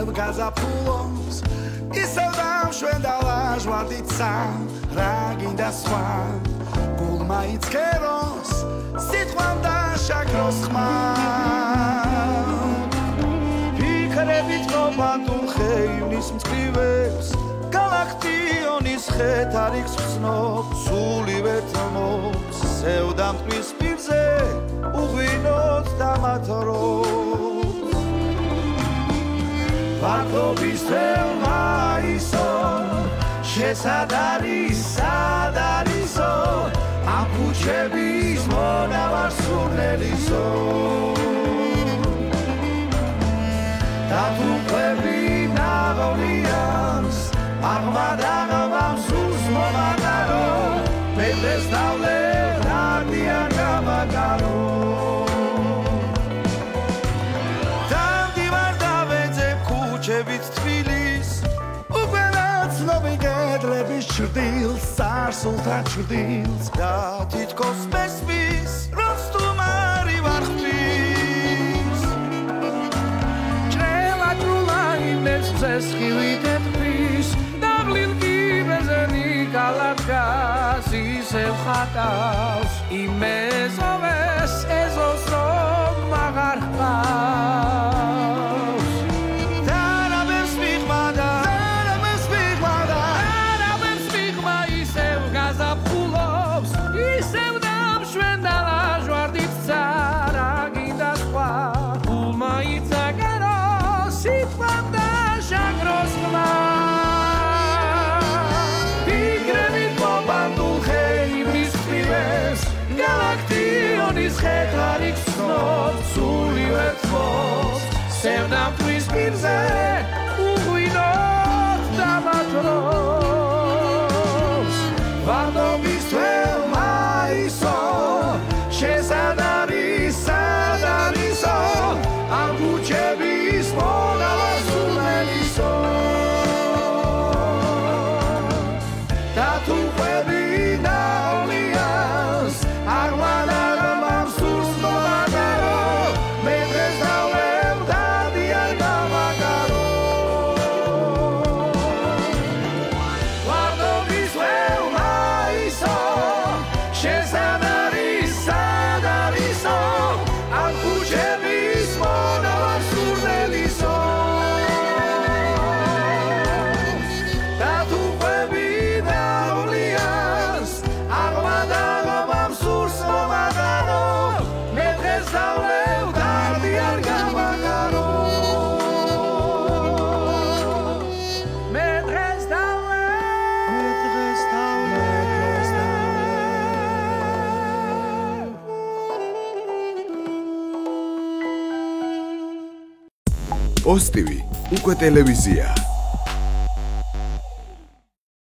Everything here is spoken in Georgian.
გაზაფხულობს ისევ დამშვენდა ლაჟვარდიცა რა გინდა სხვა გულმა იწყეროს სიტყვამ და შაქროს ხმა ფიქრებით მოვანდულ ხეივნის მწკრივებს გალაქტიონის ხეთ არიქს ხსნობ სულივე თმობს სევდამტყვის პირზე უღვინოთ დამათრობს ვარდობის თელმა ისო შესად არის სად არისო ამ ქუჩების მონავარ სურნელისო და თუ ყვები ნაღოლიანს აღმადაღავამ სულს მომაგარო მე დღეს დავლევ დარდიან გამაგარო დამდივარ დავეძებ ქუჩებით თბილის უკვე ცნობი კედლების ჩრდილს სარსულთა ჩრდილს და თითქოს მესმის რომ სტუმარი ვარ ხმის ჭრელა იმებს წესხივით ეთბის დაღლილ კიბეზენი კალათქას ისევ ხატავს იმეზოვეს ეზოს რომ მაღარ ჰყავს და არაბებს მიღმადა არაბებს მიღმა ისევ გაზაფხულობს ისევ დამშვენდა ლაჟვარდიცა რა გინდა სხვა გულმა იცაგერო სიტყვამ და შაქროს ხმა გალაქტიონის ხეთ არიქს ხსნობ სულივე თმობს სევდამტყვის პირზე უღვინოთ დამათრობს ვარდობის თველმა ისო შესად არის სად არისო ამ ქუჩების მონავარ სურნელისო და თუ ყვები ნაოლიანს აღმადაღავამ სულს მომაგარო მე დღეს დავლევ დარდიან გამაგარო ვარდობის თველმა ისო შესად არის სად არისო ამ ქუჩების მონავარ სურნელისო და თუ ყვები ნაოლიანს აღმადაღავამ სულს მომაგარო მე დღეს დავლევ დარდიან გამაგარო მე დღეს ოსტივი უკვე ტელევიზია